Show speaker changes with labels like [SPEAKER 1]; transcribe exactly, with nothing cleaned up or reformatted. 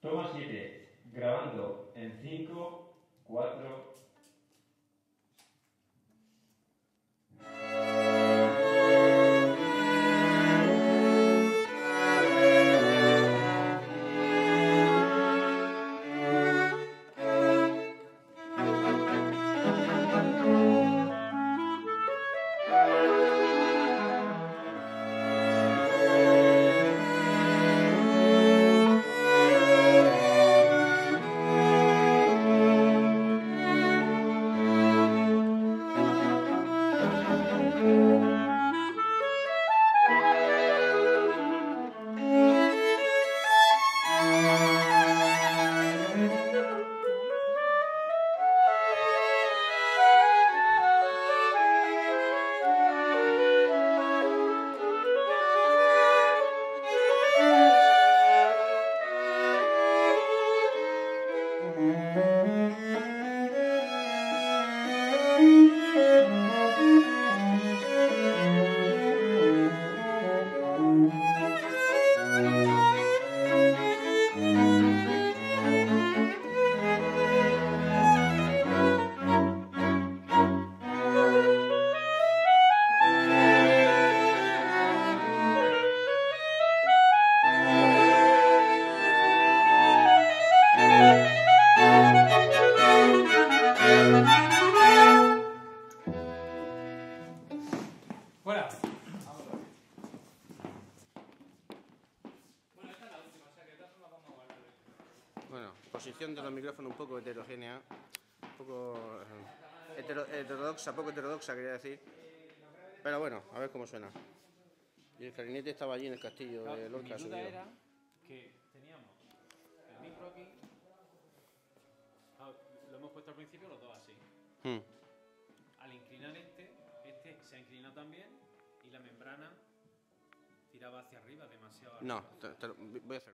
[SPEAKER 1] Toma siete. Grabando en cinco, cuatro...
[SPEAKER 2] ¡Fuera!
[SPEAKER 3] Bueno, posición de los micrófonos un poco heterogénea, un poco eh, hetero, heterodoxa, poco heterodoxa quería decir, pero bueno, a ver cómo suena. Y el clarinete estaba allí en el castillo de Lorca.
[SPEAKER 2] Mi duda era que teníamos el micro aquí, ah, lo hemos puesto al principio los dos así.
[SPEAKER 3] Hmm.
[SPEAKER 2] Al inclinar este, este se ha inclinado también y la membrana tiraba hacia arriba demasiado.
[SPEAKER 3] No, te, te, voy a hacer.